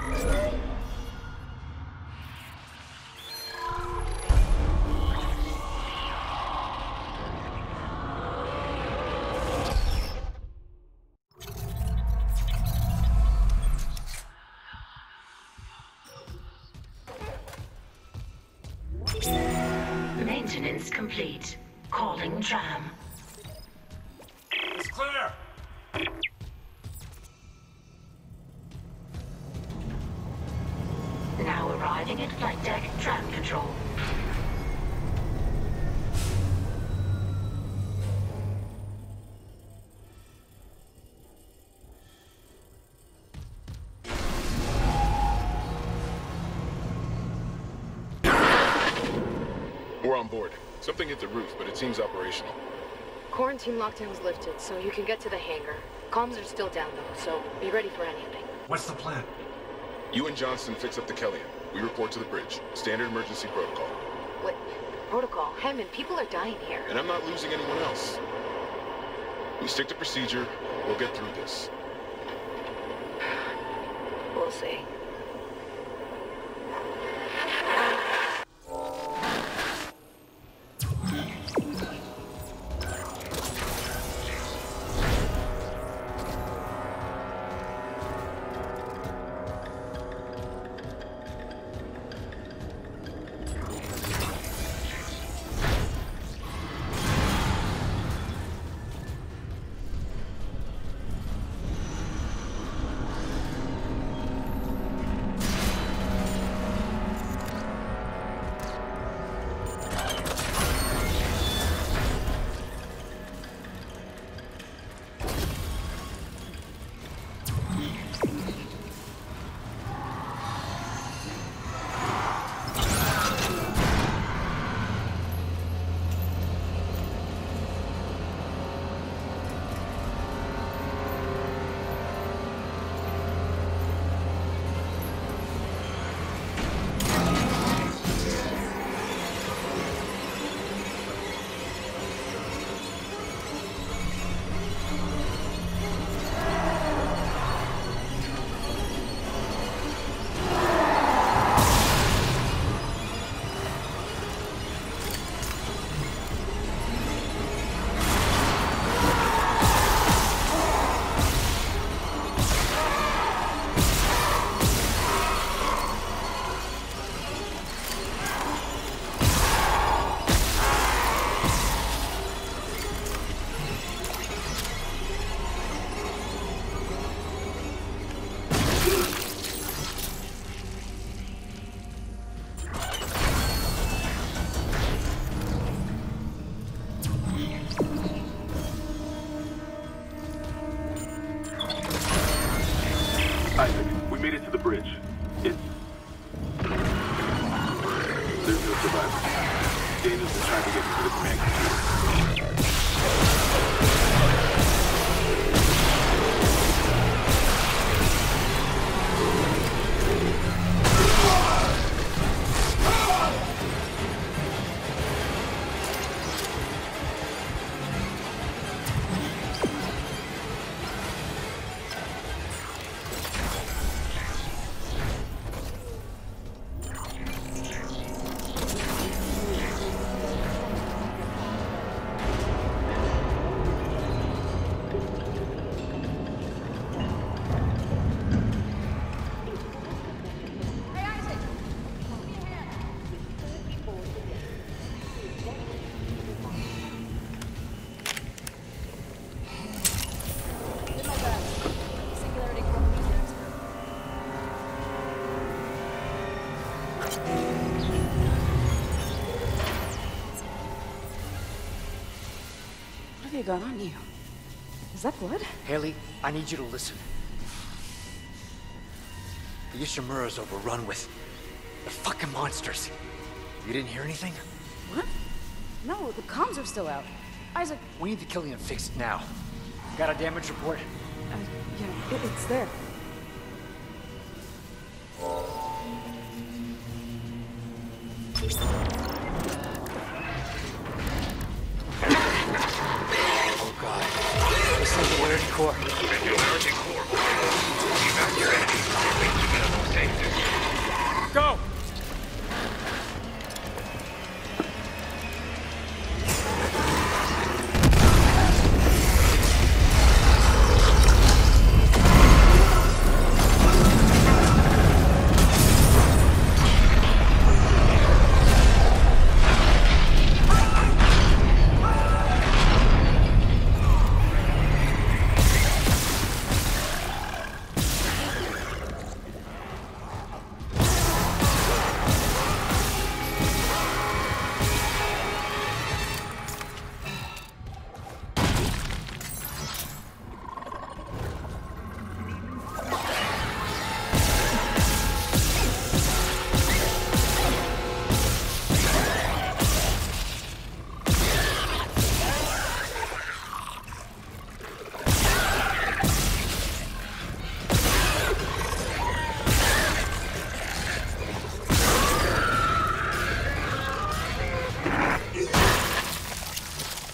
Maintenance complete. Calling tram. It's clear! Now arriving at flight deck, tram control. We're on board. Something hit the roof, but it seems operational. Quarantine lockdown's lifted, so you can get to the hangar. Comms are still down though, so be ready for anything. What's the plan? You and Johnston fix up the Kellion. We report to the bridge. Standard emergency protocol. What? Protocol? Hammond, people are dying here. And I'm not losing anyone else. We stick to procedure. We'll get through this. We'll see. Isaac, we made it to the bridge. There's no survivors. Daniel's been trying to get into the command computer. What have you got on you? Is that blood? Haley, I need you to listen. The Ishimura's overrun with... they're fucking monsters. You didn't hear anything? What? No, the comms are still out. Isaac... We need the Killian fixed now. Got a damage report? Yeah, it's there. Oh god. This is the American Corps. The American Corps. Evac your enemies. Make 2 minutes of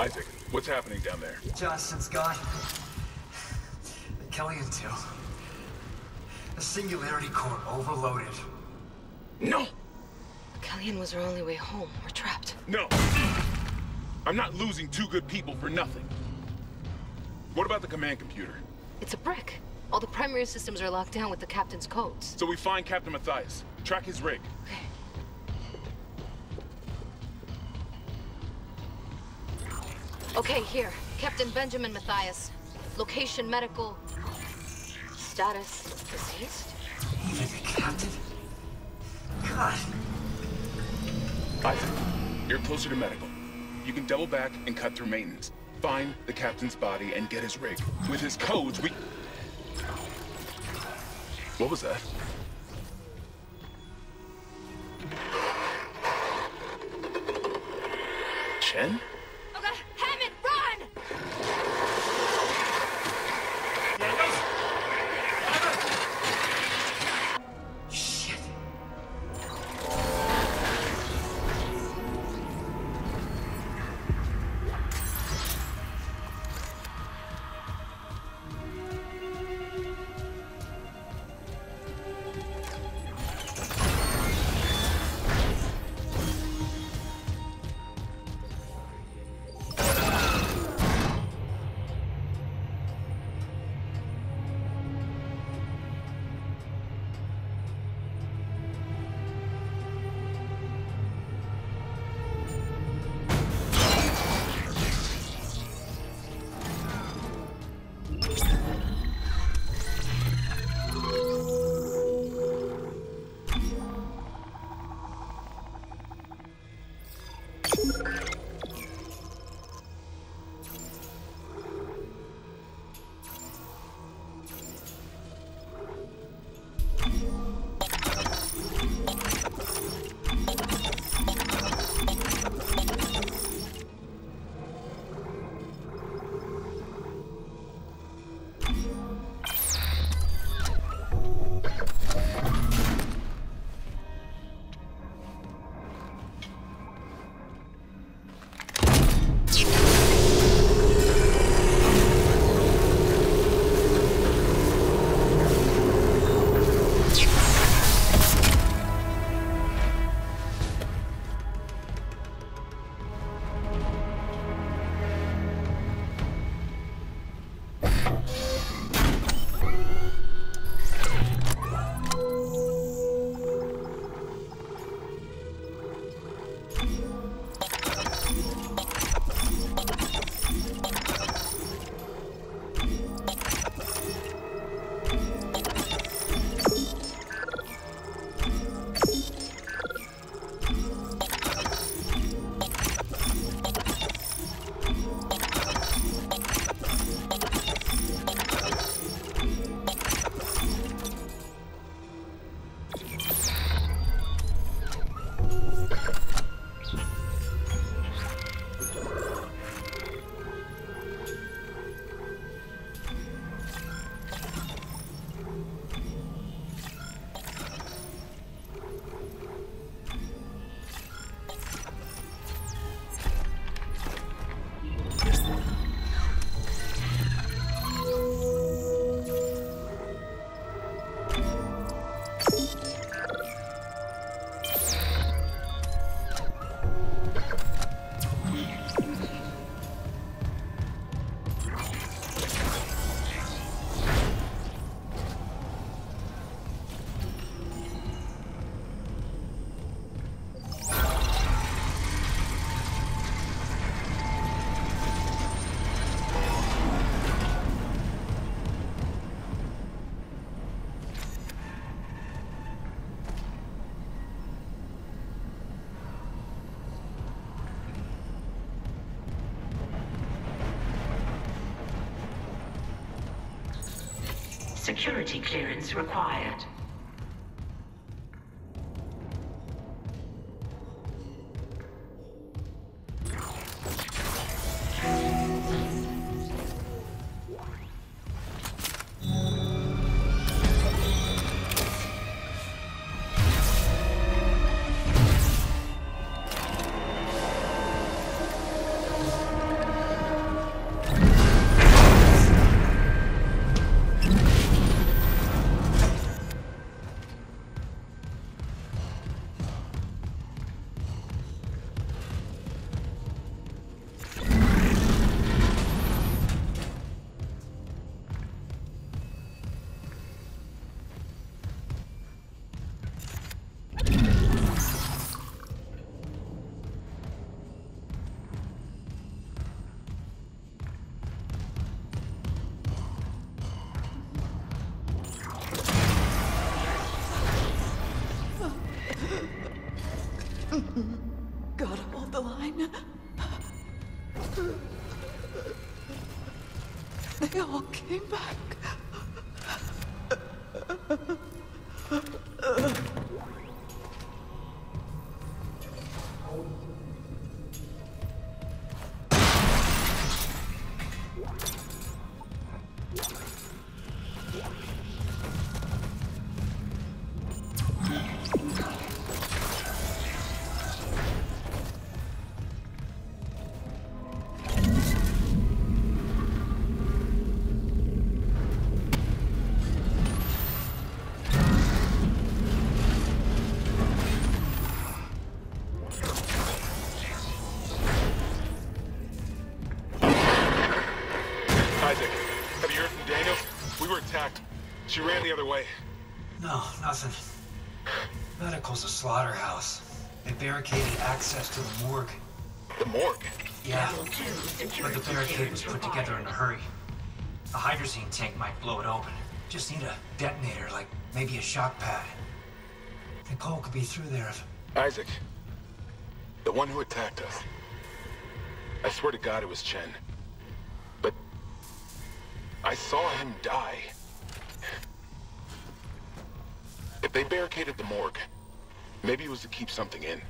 Isaac, what's happening down there? Johnson's gone. The Kellion 2. The Singularity Core overloaded. No! Kellion was our only way home. We're trapped. No! I'm not losing two good people for nothing. What about the command computer? It's a brick. All the primary systems are locked down with the captain's codes. So we find Captain Mathius, track his rig. Okay, here. Captain Benjamin Mathius. Location medical. Status deceased? Even the captain? God. Isaac, you're closer to medical. You can double back and cut through maintenance. Find the captain's body and get his rig. With his codes, we... What was that? Chen? Okay, Hammond, run! Shit. Security clearance required. They all came back. She ran the other way. No, nothing. Medical's a slaughterhouse. They barricaded access to the morgue. The morgue? Yeah, but the barricade was put together in a hurry. A hydrazine tank might blow it open. Just need a detonator, like maybe a shock pad. Nicole could be through there if... Isaac. The one who attacked us. I swear to God it was Chen. But... I saw him die. If they barricaded the morgue, maybe it was to keep something in.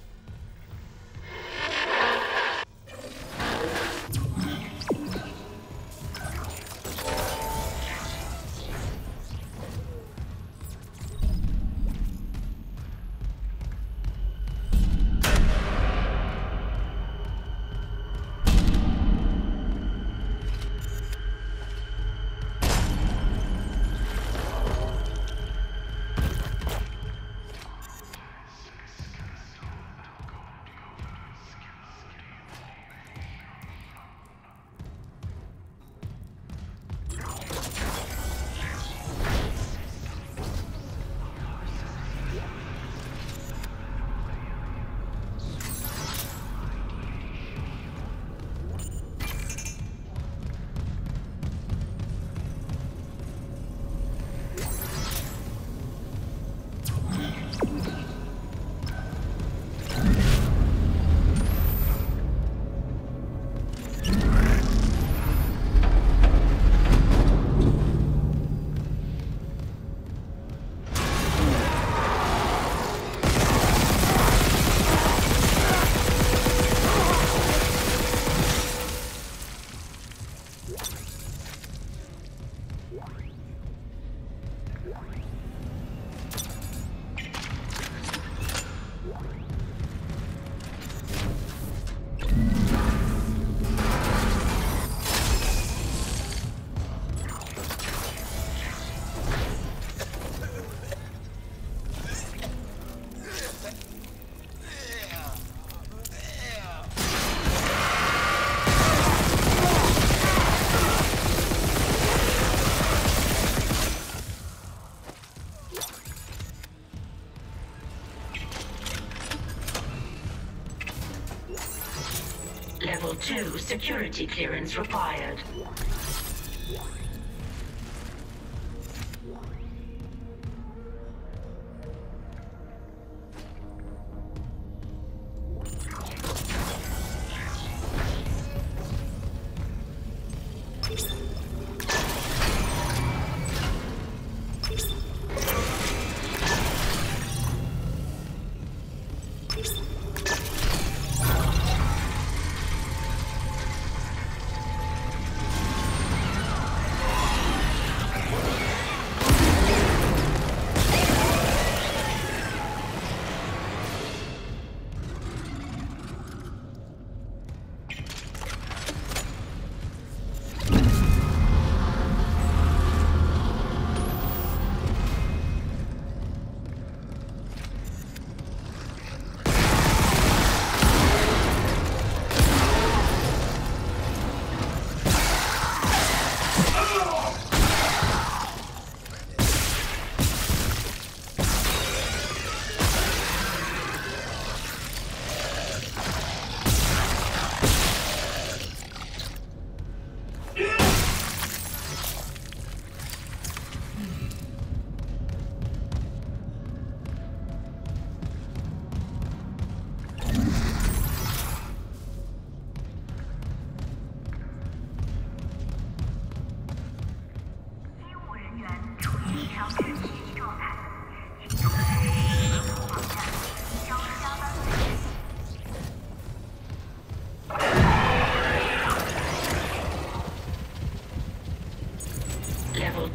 Level 2 security clearance required.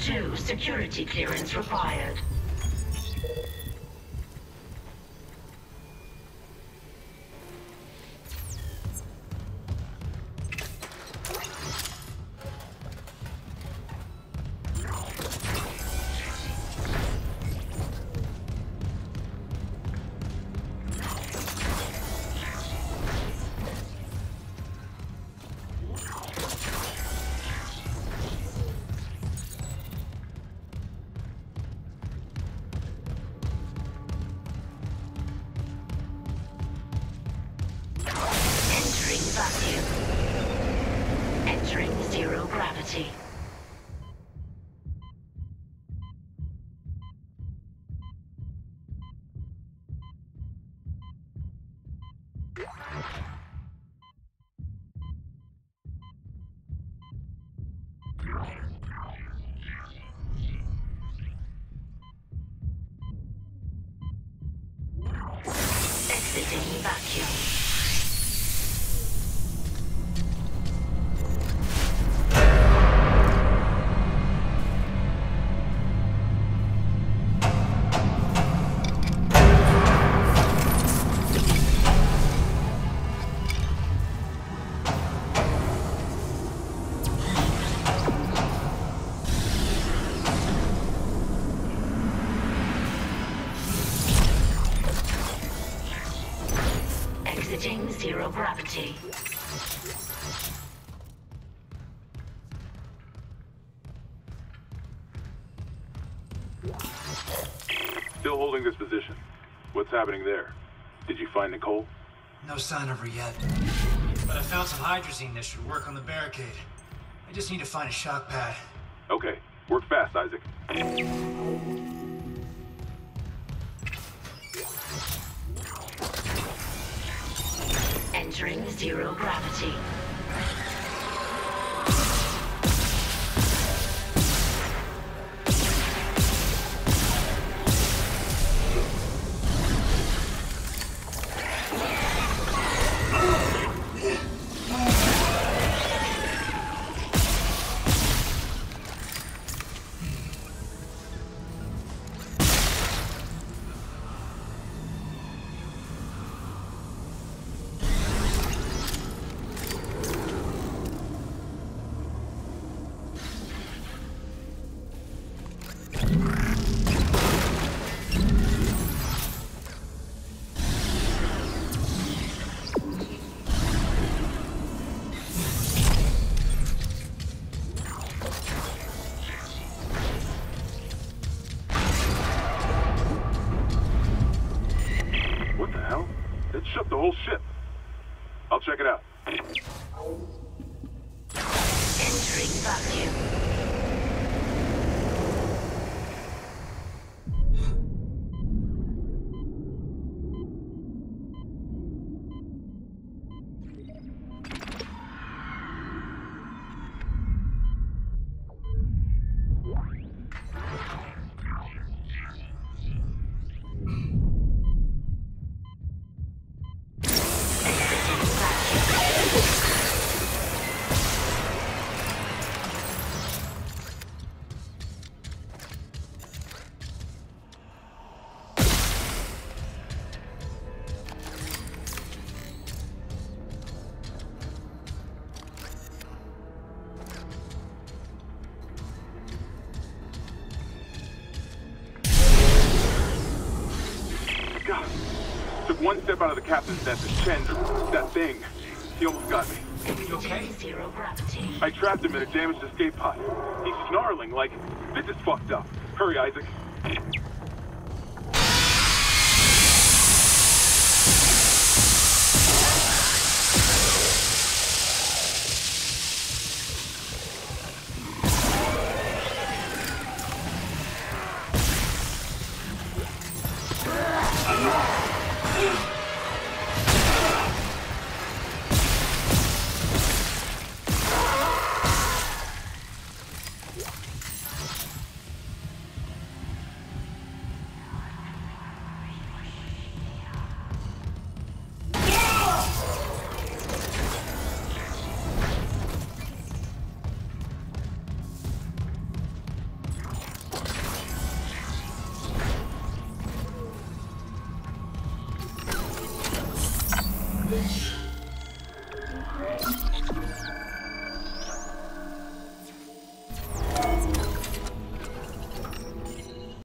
2 security clearance required. Vacuum. Entering zero gravity. Exiting vacuum. Exiting zero gravity. Still holding this position. What's happening there? Did you find Nicole? No sign of her yet. But I found some hydrazine that should work on the barricade. I just need to find a shock pad. Okay. Work fast, Isaac. Entering zero gravity. What the hell? It shut the whole ship. I'll check it out. Entering vacuum. God. Took one step out of the captain's desk and Chen, that thing. He almost got me. You okay? Zero gravity. I trapped him in a damaged escape pod. He's snarling like, this is fucked up. Hurry, Isaac. Unleash